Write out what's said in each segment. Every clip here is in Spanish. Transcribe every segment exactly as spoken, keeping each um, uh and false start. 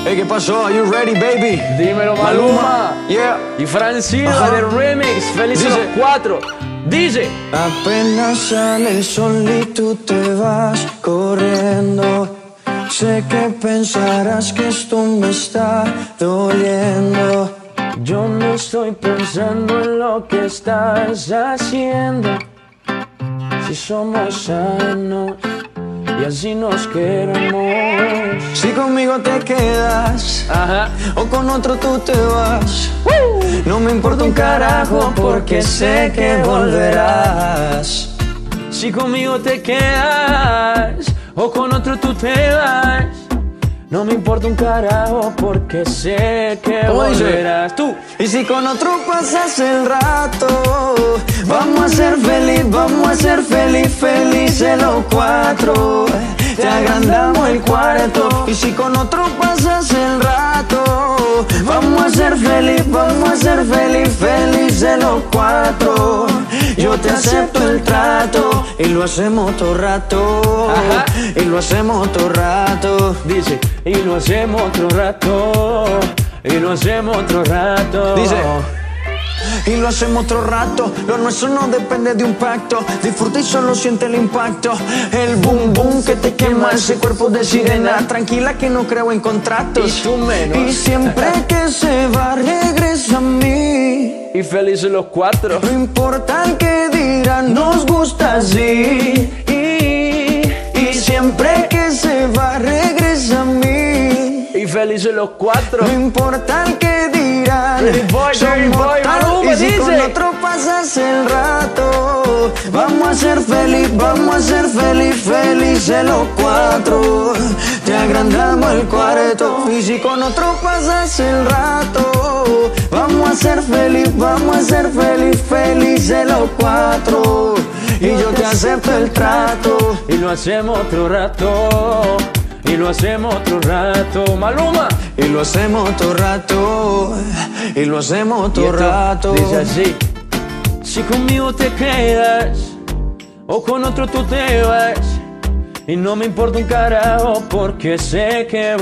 Hey, ¿qué pasó? Are you ready, baby? Dímelo, Maluma. Yeah. Y Fran Silva del remix. Felices Dice. los cuatro. Dice. Apenas sale el sol y tú te vas corriendo. Sé que pensarás que esto me está doliendo. Yo no estoy pensando en lo que estás haciendo. Si somos sanos y así nos queremos. Si conmigo te quedas, Ajá. o con otro tú te vas, ¡Woo! no me importa un carajo porque sé que volverás. Si conmigo te quedas o con otro tú te vas, no me importa un carajo porque sé que ¿Cómo dice? volverás. Tú. Y si con otro pasas el rato, vamos a ser feliz, vamos a ser feliz, felices los cuatro. Te agrandamos el cuarto. Y si con otro pasas el rato, vamos a ser feliz, vamos a ser feliz, felices los cuatro. Yo te acepto el trato y lo hacemos todo rato. Ajá. Y lo hacemos todo rato. Dice, y lo hacemos otro rato, y lo hacemos otro rato. Dice, y lo hacemos otro rato. Lo nuestro no depende de un pacto. Disfruta y solo siente el impacto. El boom boom que te quema ese cuerpo de sirena. Tranquila que no creo en contratos. Y tú menos. Y siempre que se va regresa a mí. Y felices los cuatro. No importa el que dirán, nos gusta así. Y, y siempre que se va regresa a mí. Y felices los cuatro. No importa el que dirán, Dirty boy, dirty somos boy, tal. Maluma, Y si dice. con otro pasas el rato, vamos a ser feliz, vamos a ser feliz, felices los cuatro. Te agrandamos el cuarto. Y si con otro pasas el rato, vamos a ser feliz, vamos a ser feliz, felices los cuatro. Y yo te acepto el trato. Y lo hacemos otro rato, y lo hacemos otro rato. Maluma. Y lo hacemos todo rato. Y lo hacemos Y todo esto rato. dice así. Si conmigo te quedas o con otro tú te vas, y no me importa un carajo porque sé que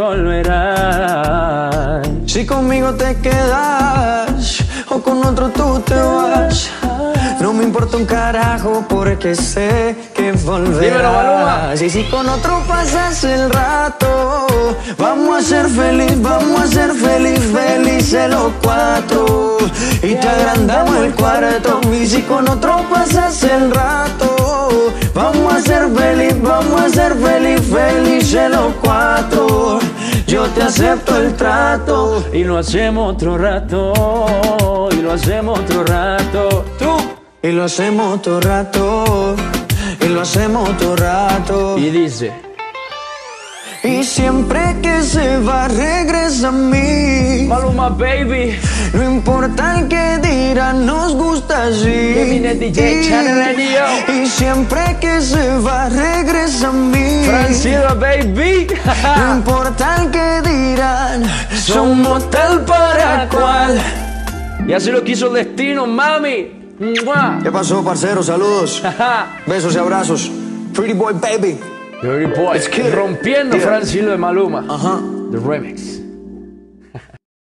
volverás. Si conmigo te quedas o con otro tú te vas, no me importa un carajo porque sé que volverás. Dímelo, Maluma. Y si con otro pasas el rato, vamos a ser feliz, vamos a ser feliz, felices los cuatro. Y te agrandamos el cuarto. Y si con otro pasas el rato, vamos a ser feliz, vamos a ser feliz, felices los cuatro. Yo te acepto el trato. Y lo hacemos otro rato, y lo hacemos otro rato. Tú. Y lo hacemos todo rato. Y lo hacemos todo rato. Y dice. Y siempre que se va regresa a mí. Maluma, baby. No importa el que dirán, nos gusta así. Viene D J Channel Radio. Y siempre que se va regresa a mí. Fran Silva, baby. No importa el que dirán, somos tal para cual. Y así lo quiso el destino, mami. ¡Mua! ¿Qué pasó, parcero? Saludos. Besos y abrazos. Pretty boy, baby. Dirty Boy. Let's kill it. Rompiendo Yeah. Fran Silva de Maluma. Ajá. The remix.